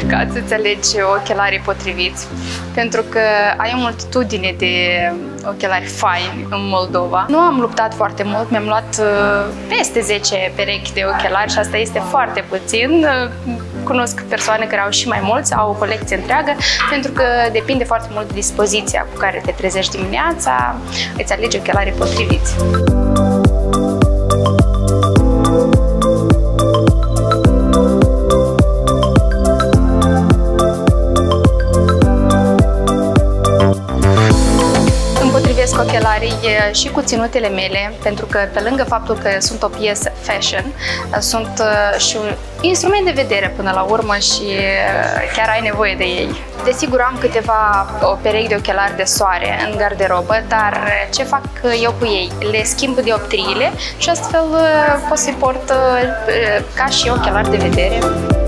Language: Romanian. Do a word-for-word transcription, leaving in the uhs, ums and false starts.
complicat să-ți alegi ochelarii potriviți, pentru că ai o multitudine de ochelari faini în Moldova. Nu am luptat foarte mult, mi-am luat peste zece perechi de ochelari și asta este foarte puțin. Cunosc persoane care au și mai mulți, au o colecție întreagă, pentru că depinde foarte mult de dispoziția cu care te trezești dimineața, îți alegi ochelarii potriviți. Împotrivesc ochelarii și cu ținutele mele, pentru că pe lângă faptul că sunt o piesă fashion, sunt și un instrument de vedere până la urmă și chiar ai nevoie de ei. Desigur, am câteva o perechi de ochelari de soare în garderobă, dar ce fac eu cu ei? Le schimb dioptriile și astfel pot să-i port ca și ochelari de vedere.